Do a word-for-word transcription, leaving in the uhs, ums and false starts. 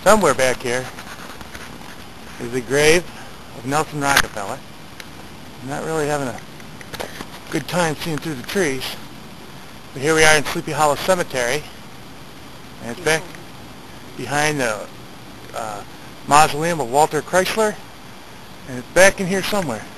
Somewhere back here is the grave of Nelson Rockefeller. I'm not really having a good time seeing through the trees. But here we are in Sleepy Hollow Cemetery, and it's back behind the uh, mausoleum of Walter Chrysler, and it's back in here somewhere.